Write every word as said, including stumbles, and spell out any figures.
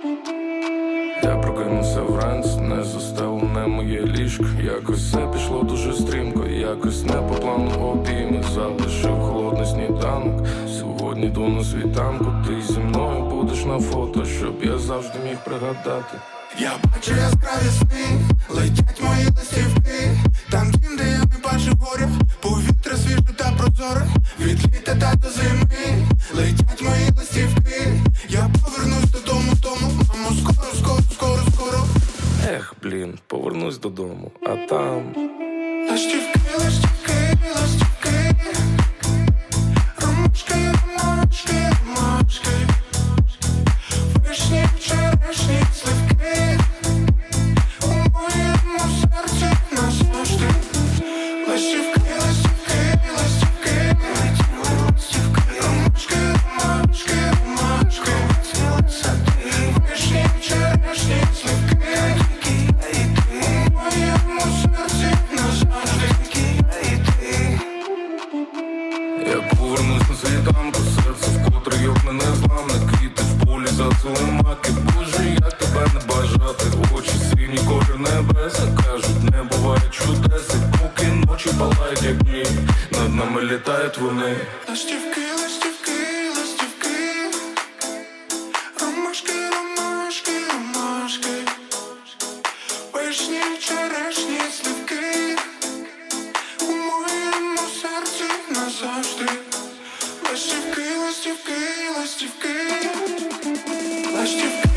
Я прокинувся вранці, не застелене моє ліжко. Якось все пішло дуже стрімко, якось не по плану обійми. Залишив холодний сніданок, сьогодні йду на світанку. Ти зі мною будеш на фото, щоб я завжди міг пригадати. Я бачу яскраві сни, летять мої листівки. Там дім, де я не бачу горя, повітря свіже та прозоре. Від літа та до зими летять мої листівки. Я повернусь додому, тому, мамо, скоро, скоро, скоро, скоро. Ех, блін, повернусь додому, а там листівки, листівки, листівки. Ромашки, ромашки, ромашки. Вишні, черешні, сливки. У моєму серці назавжди. Листівки, листівки, листівки. Ромашки, ромашки, ромашки. Вишні, черешні, сливки. У моєму серці назавжди. я повернусь на світанку, серце вкотре йокне незламне. Квіти в полі зацвіли маки. Боже, як тебе не бажати. Очі сині, колір небеса. Кажуть, не буває чудес. І поки ночі палають, як дні, над нами літають вони. Листівки, листівки, листівки. Ромашки, ромашки, ромашки. Вишні, черешні, сливки. У моєму серці назавжди. Листівки, листівки, листівки. Листівки.